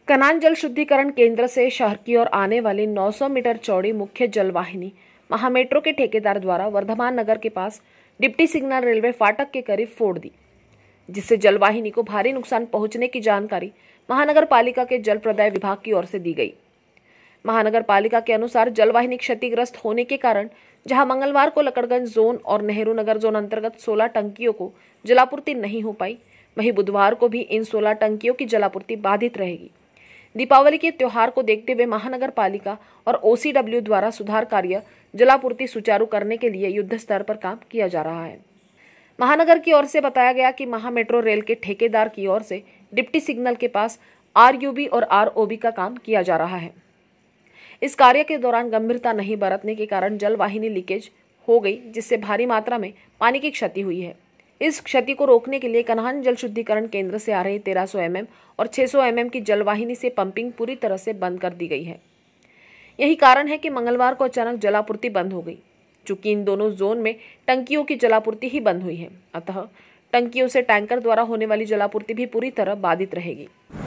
कनान जल शुद्धिकरण केंद्र से शहर की ओर आने वाली 900 मीटर चौड़ी मुख्य जलवाहिनी महामेट्रो के ठेकेदार द्वारा वर्धमान नगर के पास डिप्टी सिग्नल रेलवे फाटक के करीब फोड़ दी, जिससे जलवाहिनी को भारी नुकसान पहुंचने की जानकारी महानगर पालिका के जल प्रदाय विभाग की ओर से दी गई। महानगर पालिका के अनुसार जलवाहिनी क्षतिग्रस्त होने के कारण जहां मंगलवार को लकड़गंज जोन और नेहरू नगर जोन अंतर्गत 16 टंकियों को जलापूर्ति नहीं हो पाई, वहीं बुधवार को भी इन 16 टंकियों की जलापूर्ति बाधित रहेगी। दीपावली के त्योहार को देखते हुए महानगर पालिका और ओसीडब्ल्यू द्वारा सुधार कार्य जलापूर्ति सुचारू करने के लिए युद्ध स्तर पर काम किया जा रहा है। महानगर की ओर से बताया गया कि महामेट्रो रेल के ठेकेदार की ओर से डिप्टी सिग्नल के पास आरयूबी और आरओबी का काम किया जा रहा है। इस कार्य के दौरान गंभीरता नहीं बरतने के कारण जलवाहिनी लीकेज हो गई, जिससे भारी मात्रा में पानी की क्षति हुई है। इस क्षति को रोकने के लिए कनान जल शुद्धिकरण केंद्र से आ रही 1300 mm और 600 mm की जलवाहिनी से पंपिंग पूरी तरह से बंद कर दी गई है। यही कारण है कि मंगलवार को अचानक जलापूर्ति बंद हो गई, चूंकि इन दोनों जोन में टंकियों की जलापूर्ति ही बंद हुई है। अतः टंकियों से टैंकर द्वारा होने वाली जलापूर्ति भी पूरी तरह बाधित रहेगी।